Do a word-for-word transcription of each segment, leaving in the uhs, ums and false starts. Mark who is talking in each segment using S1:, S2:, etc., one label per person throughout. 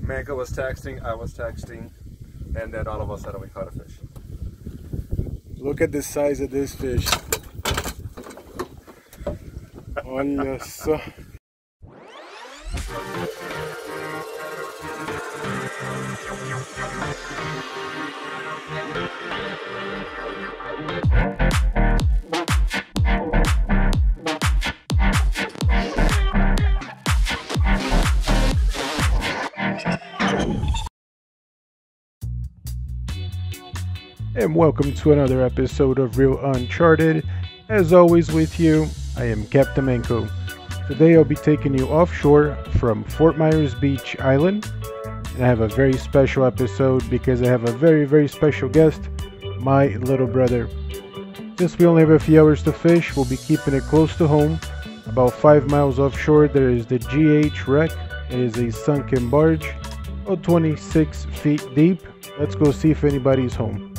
S1: Manka was texting, I was texting, and then all of a sudden we caught a fish.
S2: Look at the size of this fish. Olha só. And welcome to another episode of Real Uncharted. As always with you, I am Captain Manko. Today I'll be taking you offshore from Fort Myers Beach Island. And I have a very special episode because I have a very very special guest, my little brother. Since we only have a few hours to fish, we'll be keeping it close to home. About five miles offshore there is the G H wreck. It is a sunken barge, about twenty-six feet deep. Let's go see if anybody's home.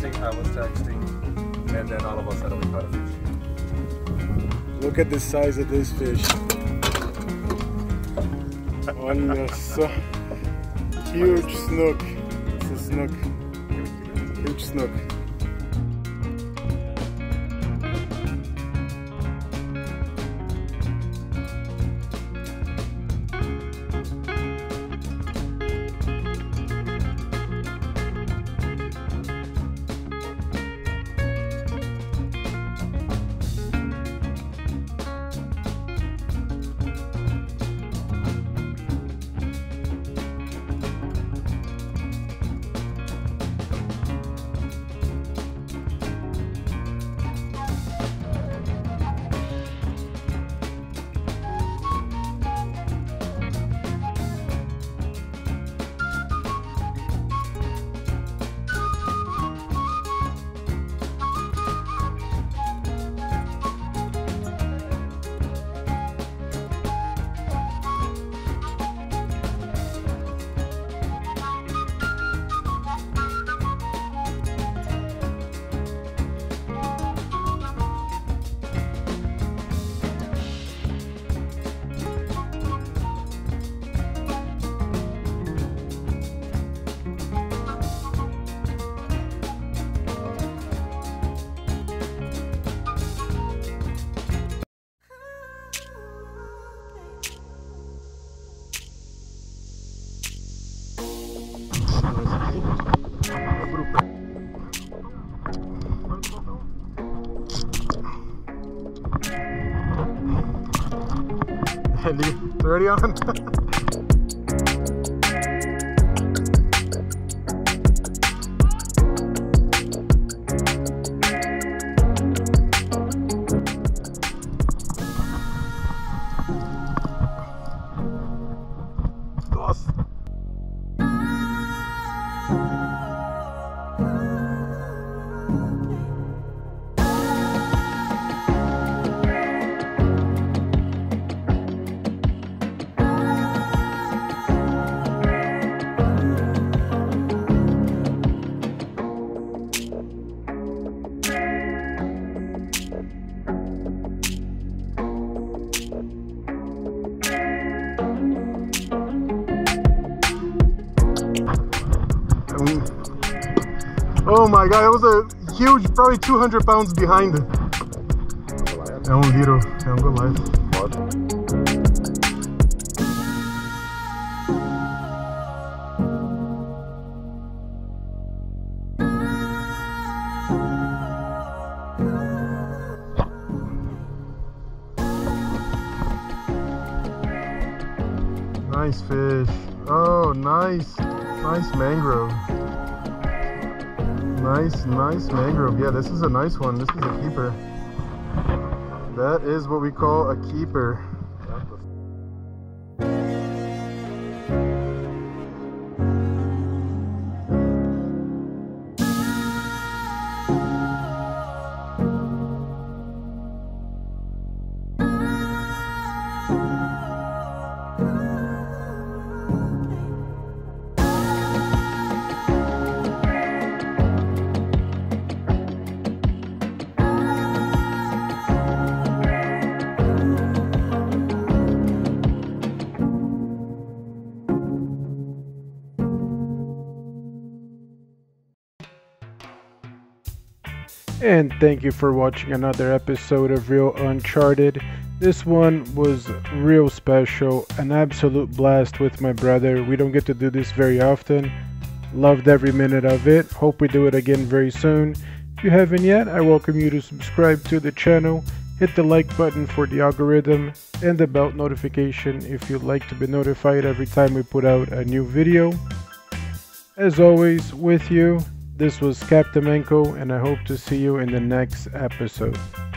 S1: texting, I was texting, and then all of a sudden we caught a fish.
S2: Look at the size of this fish. Olha só. Huge snook. It's a snook. Huge snook. Andy, already on? Oh my god, it was a huge, probably two hundred pounds behind it. É um little, é um Goliath. Nice fish. Oh, nice, nice mangrove. Nice, nice mangrove. Yeah, this is a nice one. This is a keeper. That is what we call a keeper. And thank you for watching another episode of Real Uncharted. This one was real special, an absolute blast with my brother. We don't get to do this very often. Loved every minute of it. Hope we do it again very soon. If you haven't yet, I welcome you to subscribe to the channel. Hit the like button for the algorithm and the bell notification if you'd like to be notified every time we put out a new video. As always, with you, this was Captain Menko, and I hope to see you in the next episode.